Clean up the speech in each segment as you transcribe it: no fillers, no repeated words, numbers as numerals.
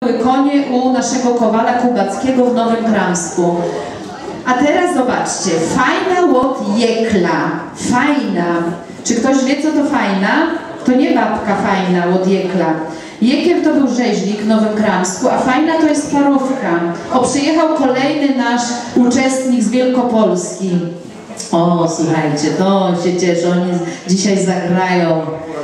konie u naszego Kowala Kubackiego w Nowym Kramsku. A teraz zobaczcie, fajna łot jekla, fajna. Czy ktoś wie, co to fajna? To nie babka fajna, łot jekla. Jekiel to był rzeźnik w Nowym Kramsku, a fajna to jest parówka. O, przyjechał kolejny nasz uczestnik z Wielkopolski. O, słuchajcie, to się cieszę, oni dzisiaj zagrają.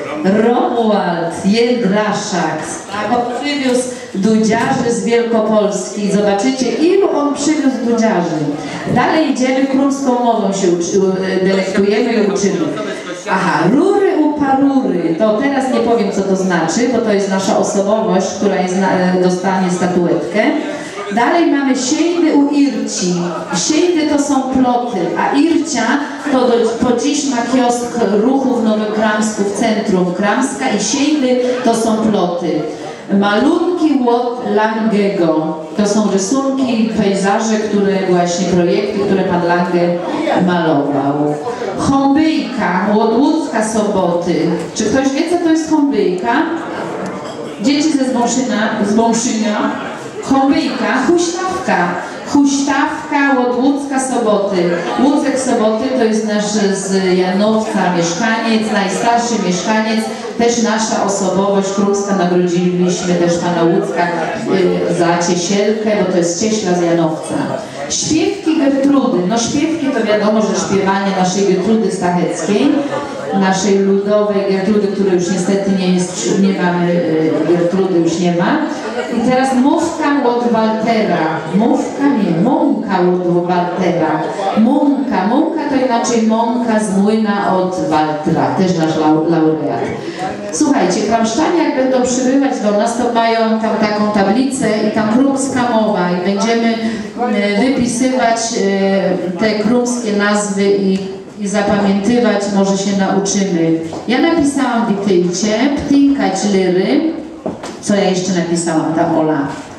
Romuald Jędraszak, on przywiózł dudziarzy z Wielkopolski. Zobaczycie, ilu on przywiózł dudziarzy. Dalej idziemy, królską mową się delektujemy i uczymy. Aha, rury u parury. To teraz nie powiem, co to znaczy, bo to jest nasza osobowość, która dostanie statuetkę. Dalej mamy siejdy u Irci. Siejdy to są ploty, a Ircia to po dziś ma kiosk ruchu w Nowym Kramsku, w centrum Kramska, i siejdy to są ploty. Malunki łot Langego. To są rysunki, pejzaże, projekty, które pan Lange malował. Chombyjka, łot Łódzka Soboty. Czy ktoś wie, co to jest chombyjka? Dzieci ze Zbąszynia. Chombyjka, huśtawka. Huśtawka, łot Łódzka Soboty. Łódzek Soboty to jest nasz z Janowca mieszkaniec, najstarszy mieszkaniec, też nasza osobowość królska. Nagrodziliśmy też pana Łódzka za Ciesielkę, bo to jest cieśla z Janowca. Śpiewki Gertrudy. No śpiewki to wiadomo, że śpiewanie naszej Gertrudy Stacheckiej, naszej ludowej Gertrudy, której już niestety nie mamy, Gertrudy już nie ma. I teraz mówka łot Waltera. Mówka nie, mąka łot Waltera. Mąka to inaczej mąka z młyna od Waltra, też nasz laureat. Słuchajcie, kramszczanie jak będą przybywać do nas, to mają tam taką tablicę i tam królska mowa i będziemy wypisywać te królskie nazwy i zapamiętywać, może się nauczymy. Ja napisałam w Witylcie, ptinkać liry. Co ja jeszcze napisałam tam, Ola?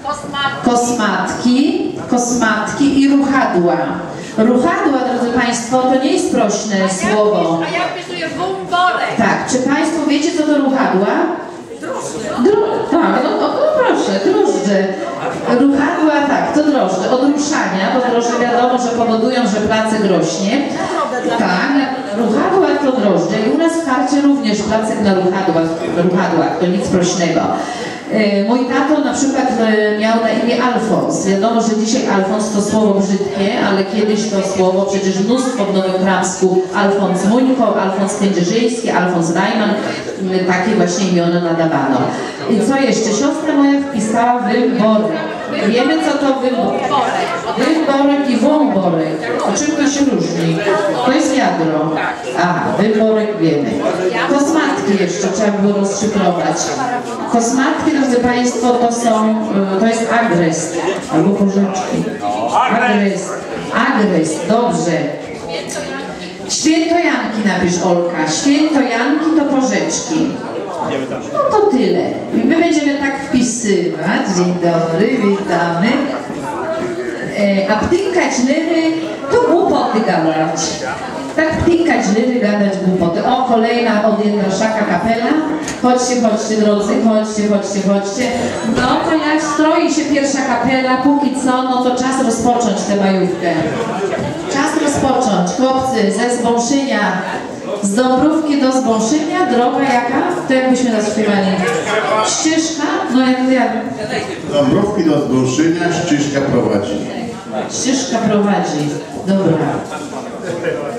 Kosmatki i ruchadła. Ruchadła, drodzy Państwo, to nie jest prośne słowo. A ja wpisuję wumborek. Tak, czy Państwo wiecie, co to ruchadła? Tak, no proszę, drożdże. Ruchadła, tak, to drożdże. Od ruszania, bo drożdże wiadomo, że powodują, że placek rośnie. Tak, ruchadła to drożdże. I u nas w karcie również placek na ruchadłach, to nic prośnego. Mój tato na przykład miał na imię Alfons. Wiadomo, że dzisiaj Alfons to słowo brzydkie, ale kiedyś to słowo przecież mnóstwo w Nowym Kramsku. Alfons Muńko, Alfons Kędzierzyński, Alfons Rajman, takie właśnie imiona nadawano. I co jeszcze? Siostra moja wpisała wymborek. Wiemy, co to wymborek. Wymborek i wąborek. O czym to się różni? To jest wiadro. Aha, wymborek wiemy. Kosmatki jeszcze trzeba było rozszyfrować. Kosmatki, drodzy Państwo, to jest agrest albo porzeczki. Agrest, dobrze. Świętojanki napisz, Olka. Świętojanki to porzeczki. No to tyle. I my będziemy tak wpisywać. Dzień dobry, witamy. A ptynkać lyry to głupoty gadać. Tak ptynkać lyry, gadać głupoty. O, kolejna od Jędraszaka kapela. Chodźcie, drodzy, chodźcie. No to jak stroi się pierwsza kapela, póki co, no to czas rozpocząć tę majówkę. Czas rozpocząć. Chłopcy ze Zbąszynia, z Dąbrówki do Zbąszynia, droga jaka? To jakbyśmy zaśpiewali? Ścieżka? No jak? Z Dąbrówki do Zbąszynia ścieżka prowadzi. Ścieżka prowadzi. Dobra.